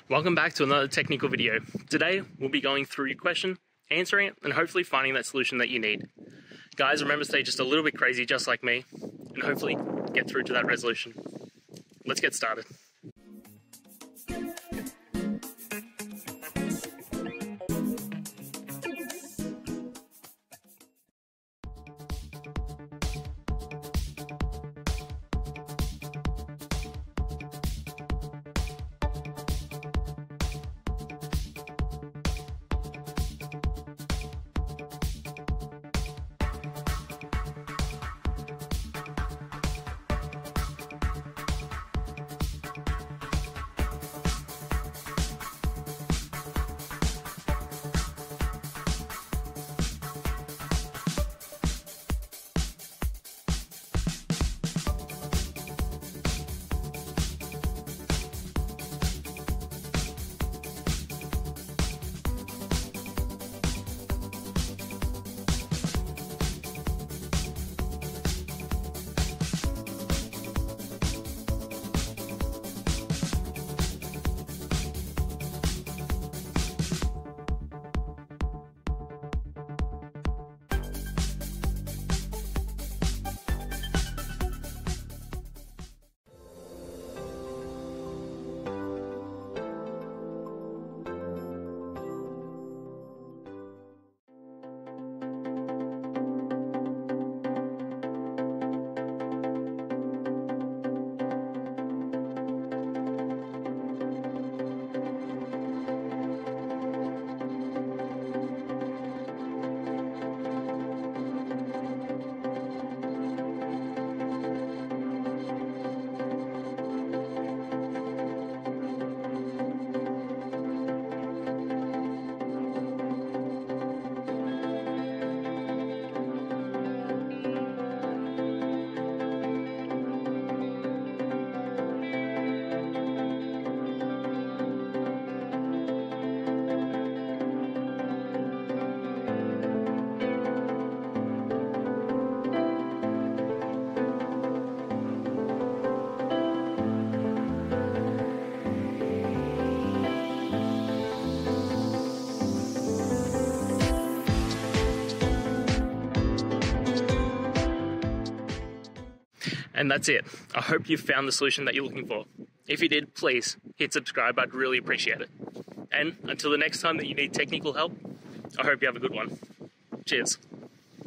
Welcome back to another technical video. Today, we'll be going through your question, answering it, and hopefully finding that solution that you need. Guys, remember to stay just a little bit crazy, just like me, and hopefully get through to that resolution. Let's get started. And that's it. I hope you found the solution that you're looking for. If you did, please hit subscribe. I'd really appreciate it. And until the next time that you need technical help, I hope you have a good one. Cheers.